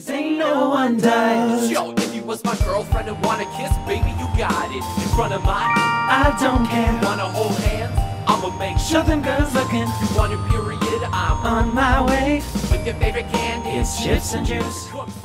'cause ain't no one does. Yo, if you was my girlfriend and wanna kiss, baby, you got it. In front of my, I don't care. wanna hold hands? I'ma make Show them girls looking. You want your period? I'm on my way. with your favorite candy. It's chips and juice.